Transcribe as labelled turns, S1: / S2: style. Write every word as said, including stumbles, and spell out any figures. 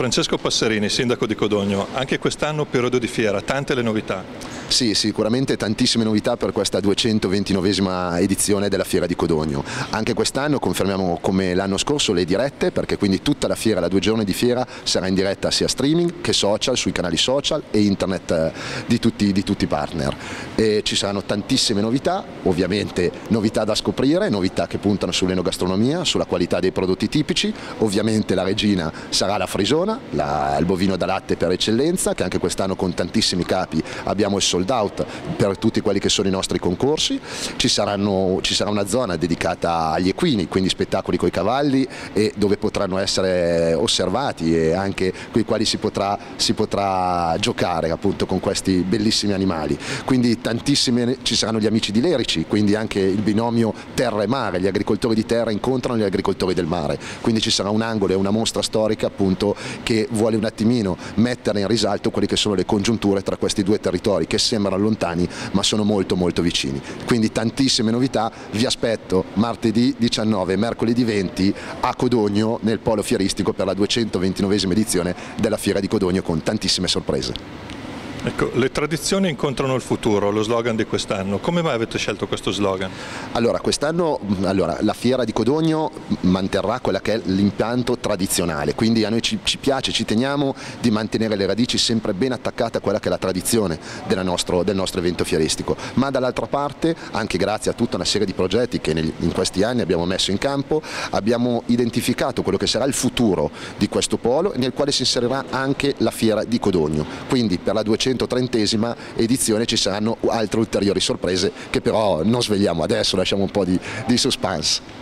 S1: Francesco Passerini, sindaco di Codogno, anche quest'anno periodo di fiera, tante le novità.
S2: Sì, sicuramente tantissime novità per questa duecentoventinovesima edizione della Fiera di Codogno. Anche quest'anno confermiamo come l'anno scorso le dirette, perché quindi tutta la fiera, la due giorni di fiera, sarà in diretta sia streaming che social, sui canali social e internet eh, di, tutti, di tutti i partner. E ci saranno tantissime novità, ovviamente novità da scoprire, novità che puntano sull'enogastronomia, sulla qualità dei prodotti tipici. Ovviamente la regina sarà la frisona, la, il bovino da latte per eccellenza, che anche quest'anno con tantissimi capi abbiamo il sold out per tutti quelli che sono i nostri concorsi. Ci, saranno, ci sarà una zona dedicata agli equini, quindi spettacoli coi cavalli, e dove potranno essere osservati e anche con i quali si potrà, si potrà giocare appunto con questi bellissimi animali. Quindi tantissime, ci saranno gli amici di Lerici, quindi anche il binomio terra e mare, gli agricoltori di terra incontrano gli agricoltori del mare, quindi ci sarà un angolo e una mostra storica appunto che vuole un attimino mettere in risalto quelle che sono le congiunture tra questi due territori che sembrano lontani ma sono molto molto vicini. Quindi tantissime novità, vi aspetto martedì diciannove e mercoledì venti a Codogno nel polo fieristico per la duecentoventinovesima edizione della Fiera di Codogno con tantissime sorprese.
S1: Ecco, le tradizioni incontrano il futuro, lo slogan di quest'anno. Come mai avete scelto questo slogan?
S2: Allora, quest'anno allora, la Fiera di Codogno manterrà quella che è l'impianto tradizionale, quindi a noi ci, ci piace, ci teniamo di mantenere le radici sempre ben attaccate a quella che è la tradizione della nostro, del nostro evento fieristico, ma dall'altra parte, anche grazie a tutta una serie di progetti che negli, in questi anni abbiamo messo in campo, abbiamo identificato quello che sarà il futuro di questo polo, nel quale si inserirà anche la Fiera di Codogno. Quindi per la duecentotrentesima edizione ci saranno altre ulteriori sorprese che però non svegliamo adesso, lasciamo un po' di, di suspense.